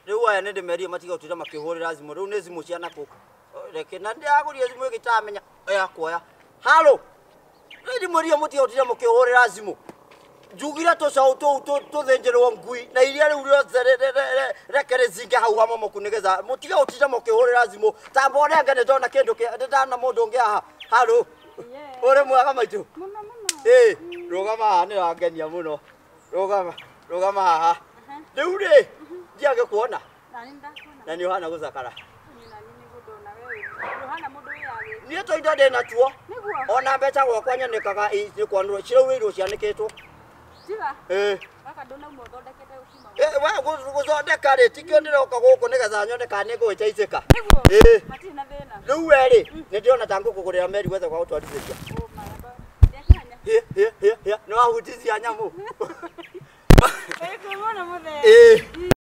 riu aya nende meri matiga utira makihurira zimu riu ne zimu cia naku reke na ndiaguria zimu igitamenya ya kuoya halo ndi muri mutiga utira makihurira zimu jugira to sao to thenjerwo ngui na iria riu rekere zinga hau hamo mukunigeza mutiga utira makihurira zimu tambone ngane ndona kindu ndana mundu ungi aha halo ore mwaga maitu rugama ni rangenia muno rugama haha riu ri ndiage kuona na ni uhana gucakara ni toindo ndena tuo ona mbeca gwakwa nyanikaga ni kwanuru cire wiru cianikitwo Kaka ndona mo thondekete ukima. Wa guthondeka ri tikio ndiroka guku nigetha nyone kana ni ngwicaicika. Hati na thina. Riu weri ni ndiona ta ngukugurira meri gwethe kwa gutwarithia. No ahutithia nyamu. Kumona muthe.